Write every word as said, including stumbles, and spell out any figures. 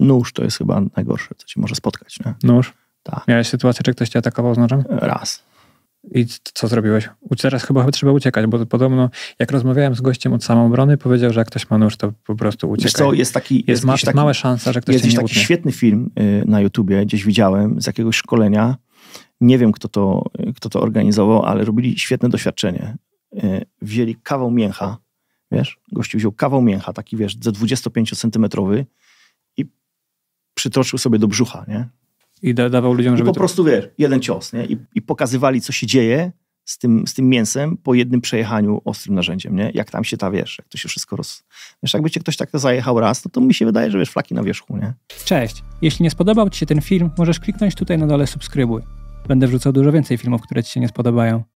nóż to jest chyba najgorsze, co ci może spotkać. Nie? Nóż? Tak. Miałeś sytuację, czy ktoś cię atakował z nożem? Raz. I co zrobiłeś? Teraz chyba trzeba uciekać, bo podobno jak rozmawiałem z gościem od samoobrony, powiedział, że jak ktoś ma nóż, to po prostu uciekaj. Wiesz co, jest taki... Jest, jest ma, taki, mała szansa, że ktoś jest cię nie taki utnie. świetny film y, na YouTubie, gdzieś widziałem, z jakiegoś szkolenia. Nie wiem, kto to, kto to organizował, ale robili świetne doświadczenie. Y, wzięli kawał mięcha, wiesz, gościu wziął kawał mięcha, taki wiesz, ze dwudziestopięciocentymetrowy i przytroczył sobie do brzucha, nie? I da, dawał ludziom, I żeby... po prostu, wiesz, jeden cios, nie? I, I pokazywali, co się dzieje z tym, z tym mięsem po jednym przejechaniu ostrym narzędziem, nie? Jak tam się ta, wiesz, jak to się wszystko roz... Wiesz, jakby cię ktoś tak zajechał raz, no to mi się wydaje, że wiesz, flaki na wierzchu, nie? Cześć! Jeśli nie spodobał ci się ten film, możesz kliknąć tutaj na dole subskrybuj. Będę wrzucał dużo więcej filmów, które ci się nie spodobają.